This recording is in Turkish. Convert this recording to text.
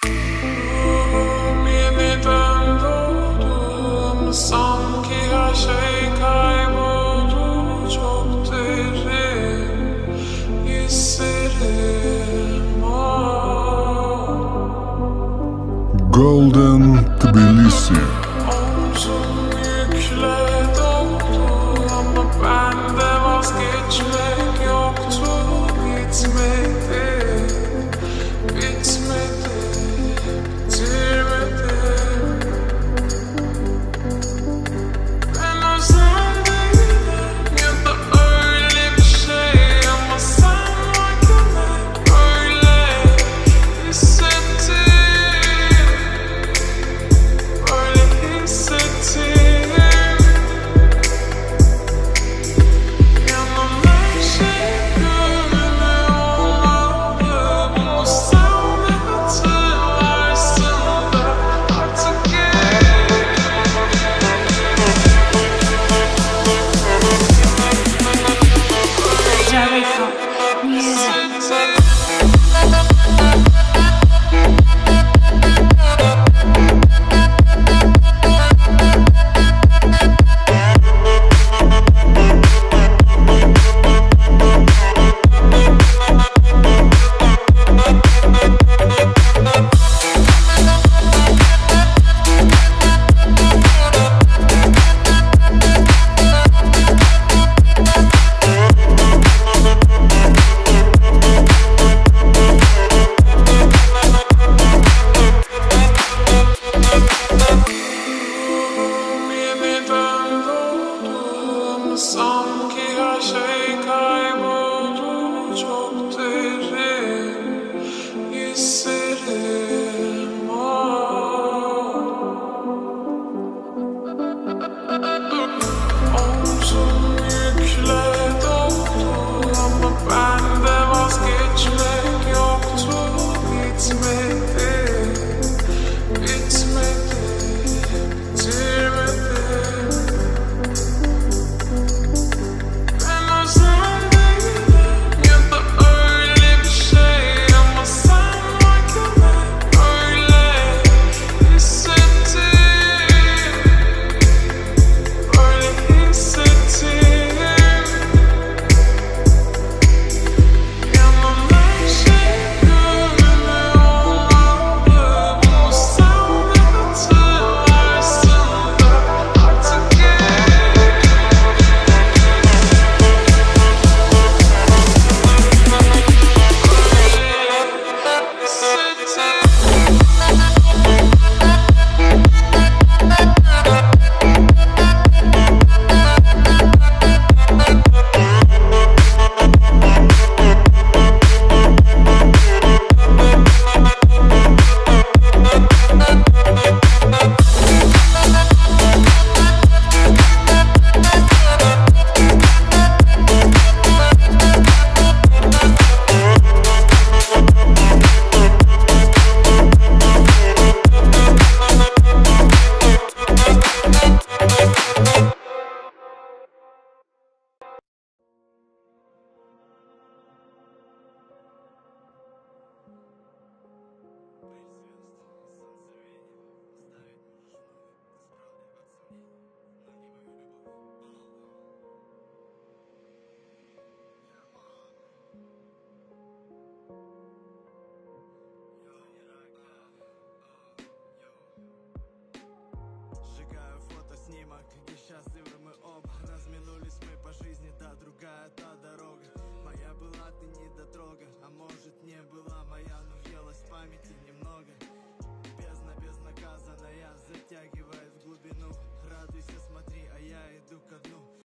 Yeniden doğdum, sanki her şey kayboldu çok derin hislerim. Golden Tbilisi. Omzum yükle doldu ama bende vazgeçmek yoktu. Bitmedi, bitmedi, bitirmedi. Ben özel değilim ya da öyle bir şey, ama sen varken hep öyle hissettim. Öyle hissettim. Yanım her şey gönlüme olmalı. Bunu sen de hatırlarsın da artık Jarico, music. Yeniden doğdum, sanki her şey kayboldu çok derin hislerim. Omzum yükle doldu ama bende vazgeçmek yoktu. Bitmedi, bitmedi, bitirmedi. Ben özel değilim ya da öyle bir şey, ama sen varken hep öyle hissettim. Öyle hissettim. Yanım her şey gönlüme olmalı. Bunu sen de hatırlarsın da artık Сжигаю фотоснимок, где счастливы мы оба. Разминулись мы по жизни, да другая та дорога.